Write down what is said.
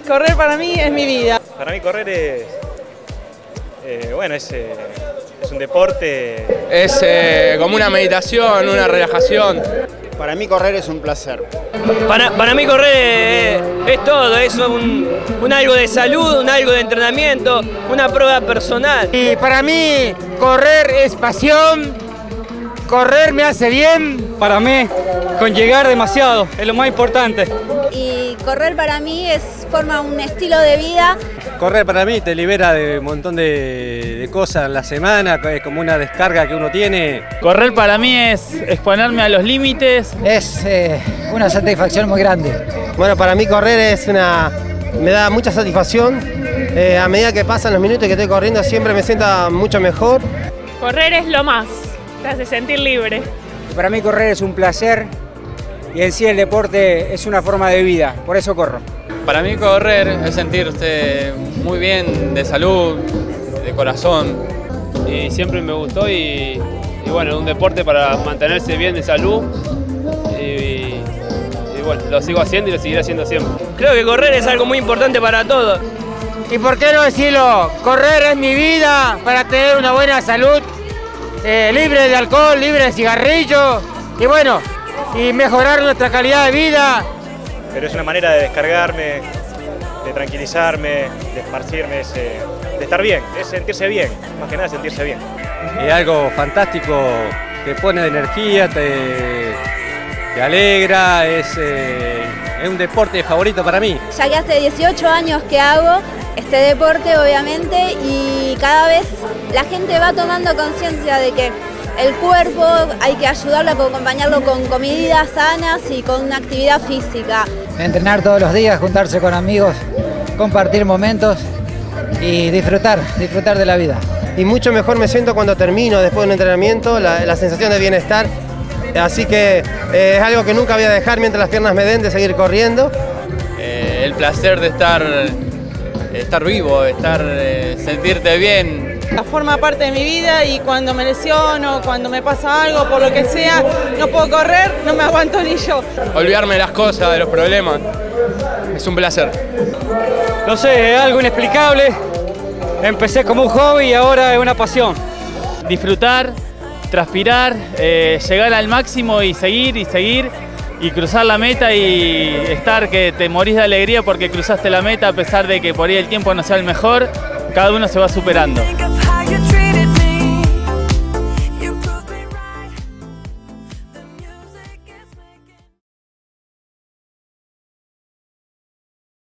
Correr para mí es mi vida. Para mí correr es un deporte. Es como una meditación, una relajación. Para mí correr es un placer. Para mí correr es todo, es un algo de salud, un algo de entrenamiento, una prueba personal. Y para mí correr es pasión, correr me hace bien. Para mí, con llegar demasiado, es lo más importante. Y correr para mí forma un estilo de vida. Correr para mí te libera de un montón de cosas en la semana, es como una descarga que uno tiene. Correr para mí es exponerme a los límites. Es una satisfacción muy grande. Bueno, para mí correr me da mucha satisfacción. A medida que pasan los minutos que estoy corriendo siempre me siento mucho mejor. Correr es lo más, te hace sentir libre. Para mí correr es un placer y en sí el deporte es una forma de vida, por eso corro. Para mí correr es sentirse muy bien de salud, de corazón. Y siempre me gustó y bueno, un deporte para mantenerse bien de salud. Y bueno, lo sigo haciendo y lo seguiré haciendo siempre. Creo que correr es algo muy importante para todos. ¿Y por qué no decirlo? Correr es mi vida para tener una buena salud, libre de alcohol, libre de cigarrillos y bueno, y mejorar nuestra calidad de vida. Pero es una manera de descargarme, de tranquilizarme, de esparcirme, de estar bien, es sentirse bien, más que nada sentirse bien. Es algo fantástico, te pone de energía, te alegra, es un deporte favorito para mí. Ya que hace 18 años que hago este deporte, obviamente, y cada vez la gente va tomando conciencia de que el cuerpo hay que ayudarlo, acompañarlo con comidas sanas y con una actividad física. Entrenar todos los días, juntarse con amigos, compartir momentos y disfrutar de la vida. Y mucho mejor me siento cuando termino después de un entrenamiento, la sensación de bienestar. Así que es algo que nunca voy a dejar mientras las piernas me den de seguir corriendo. El placer de estar vivo, sentirte bien. Forma parte de mi vida y cuando me lesiono, cuando me pasa algo, por lo que sea, no puedo correr, no me aguanto ni yo. Olvidarme de las cosas, de los problemas, es un placer. No sé, es algo inexplicable. Empecé como un hobby y ahora es una pasión. Disfrutar, transpirar, llegar al máximo y seguir y cruzar la meta y estar que te morís de alegría porque cruzaste la meta a pesar de que por ahí el tiempo no sea el mejor, cada uno se va superando.